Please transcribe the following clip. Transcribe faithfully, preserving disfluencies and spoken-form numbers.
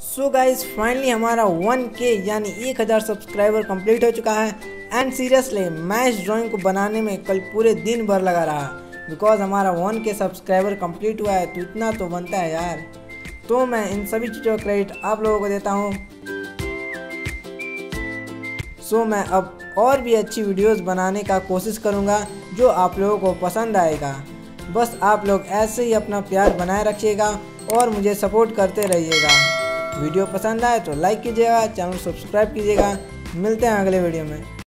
सो guys finally हमारा one K यानी एक हज़ार सब्सक्राइबर कंप्लीट हो चुका है। एंड सीरियसली मैं इस ड्राइंग को बनाने में कल पूरे दिन भर लगा रहा बिकॉज हमारा वन के सब्सक्राइबर कंप्लीट हुआ है, तो इतना तो बनता है यार। तो मैं इन सभी चीज़ों का क्रेडिट आप लोगों को देता हूँ। सो मैं अब और भी अच्छी वीडियोस बनाने का कोशिश करूँगा जो आप लोगों को पसंद आएगा। बस आप लोग ऐसे ही अपना प्यार बनाए रखिएगा और मुझे सपोर्ट करते रहिएगा। वीडियो पसंद आए तो लाइक कीजिएगा, चैनल सब्सक्राइब कीजिएगा। मिलते हैं अगले वीडियो में।